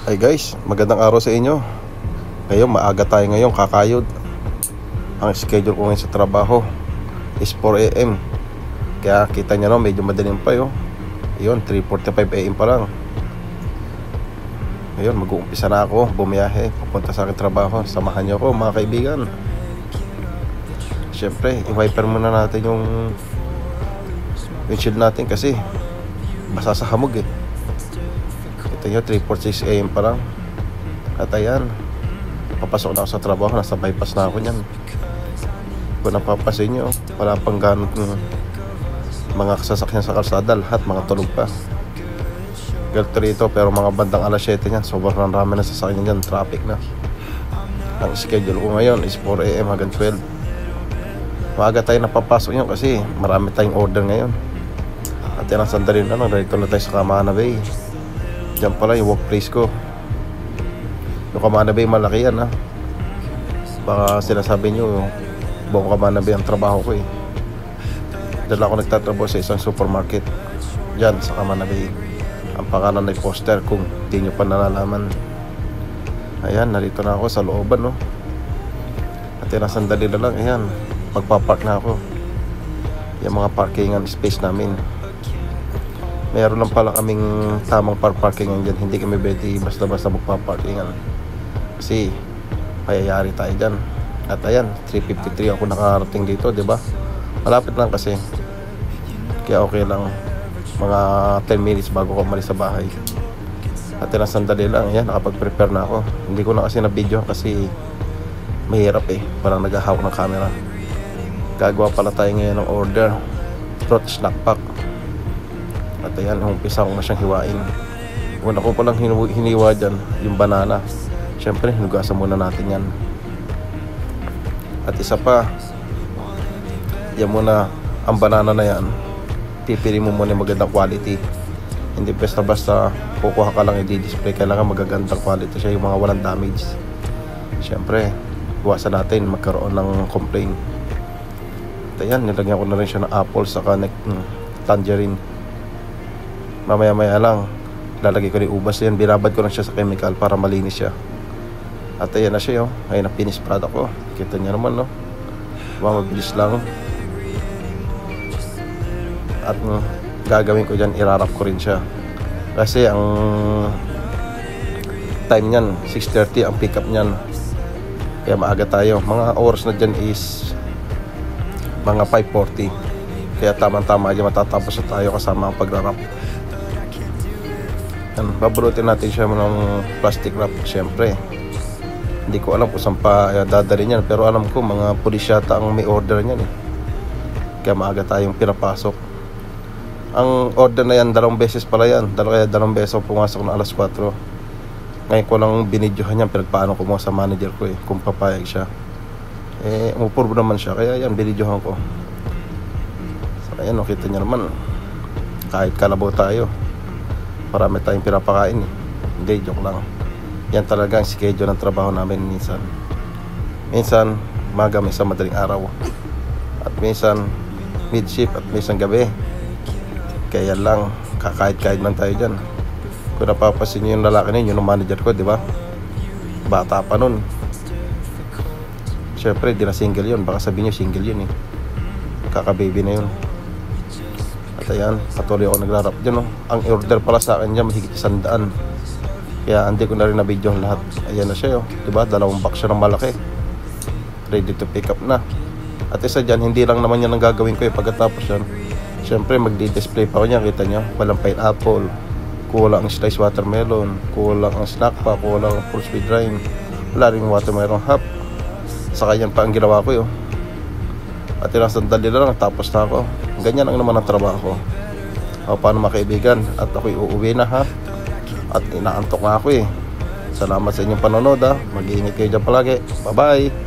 Hi guys, magandang araw sa inyo. Ngayon, maaga tayo ngayon, kakayod. Ang schedule ko ngayon sa trabaho is 4 AM. Kaya kita nyo no, medyo madaling pa yun. Ayun, 3:45 AM pa lang. Ngayon, mag-uumpisa na ako bumiyahe papunta sa aking trabaho. Samahan nyo ako mga kaibigan. Siyempre, i-wiper muna natin yung windshield natin kasi basa sa hamog eh. Ito nyo, 3:46 AM pa lang. At ayan, papasok na ako sa trabaho. Nasa bypass na ako nyan. Kung napapasin nyo, wala pang ganong mga sasakyan sa kalsada. Lahat mga tulog pa. Galto rito, pero mga bandang alas 7 nyan, sobrang rami na sasakyan nyan. Traffic na. Ang schedule ko ngayon is 4 AM hanggang 12. Maaga tayo napapasok nyo kasi marami tayong order ngayon. At yan ang sandali na lang. Dito na tayo sa Camana Bay. Diyan pala yung workplace ko. Yung Camana Bay, malaki yan ha. Baka sinasabi nyo buong Camana Bay ang trabaho ko eh. Diyan ako nagtatrabaho sa isang supermarket diyan sa Camana Bay. Ang pangalan ay poster kung di nyo pa nalalaman. Ayan, narito na ako sa looban no. At yan ang sandali na lang. Ayan, magpapark na ako. Yung mga parkingan space namin, meron lang pala kaming tamang parkingan dyan. Hindi kami pwede basta-basta magpaparkingan kasi mayayari tayo dyan. At ayan, 3:53 ako nakarating dito, diba? Malapit lang kasi. Kaya okay lang. Mga 10 minutes bago ako umalis sa bahay. At yan, sandali lang. Ayan, nakapag-prepare na ako. Hindi ko na kasi na-video kasi mahirap eh. Parang naghahawak ng camera. Gagawa pala tayo ngayon ng order. Fruit snack pack. At ayan, umpisa ko na siyang hiwain. Una ko palang hiniwa dyan yung banana. Siyempre, hinugasan muna natin yan. At isa pa, yan muna, ang banana na yan, pipili mo muna yung magandang quality. Hindi basta-basta kukuha ka lang i-display. Kailangan magagandang quality siya, yung mga walang damage. Siyempre, iwasan natin magkaroon ng complaint. At ayan, nilagyan ko na rin siya ng apple saka tangerine. Mamaya-maya lang lalagay ko yung ubas yan. Binabad ko lang siya sa chemical para malinis siya. At ayan na siya, oh. Ayan ang finished product ko. Kita niya naman, no? Mabilis lang. At gagawin ko dyan, irarap ko rin siya. Kasi ang time nyan 6:30 ang pick up nyan. Kaya maaga tayo. Mga oras na dyan is mga 5:40. Kaya tamang-tama dyan matatapos na tayo kasama ang pagrarap. Babalutin natin siya ng plastic wrap. Siyempre, hindi ko alam kung saan pa dadalhin yan, pero alam ko mga pulis yata ang may order niyan eh. Kaya maaga tayong pinapasok. Ang order na yan, 2 beses pala yan. Dalawang beses ako pumasok na alas 4. Ngayon ko lang binidyohan yan, pinagpaano ko mo sa manager ko eh, kung papayag siya. Eh, umupurbo naman siya, kaya yan, binidyohan ko. So ayan, nakita niya naman, kahit kalabaw tayo, marami tayong pinapakain eh. Hindi, joke lang. Yan talaga ang schedule ng trabaho namin minsan. Minsan maga, minsan madaling araw. At minsan mid-shift at minsan gabi. Kaya lang, kakahit-kahit man tayo dyan. Kung napapasin nyo yung lalaki niyo, yung manager ko, di ba? Bata pa nun. Siyempre, di na single yun. Baka sabihin nyo single yun eh. Kaka-baby na yun. At ayan, patuloy ako nagrarap dyan, no? Ang order pala sa akin dyan, mahigit 100. Kaya hindi ko na rin na-video ang lahat. Ayan na siya, oh. Diba? 2 box siya ng malaki. Ready to pick up na. At isa dyan, hindi lang naman yan ang gagawin ko eh. Pagkatapos yan, syempre magdi-display pa ko niya. Kita nyo, walang pineapple, kulang ang sliced watermelon, kulang ang snack pa, kulang ang full speed drying, wala rin watermelon half. Saka yan pa ang ginawa ko yun. At ilang sandali na lang, tapos na ako. Ganyan ang naman ang trabaho ko. O paano mga kaibigan, at ako'y uuwi na ha. At inaantok na ako eh. Salamat sa inyong panonood ha. Mag-iingat kayo dyan palagi. Bye bye.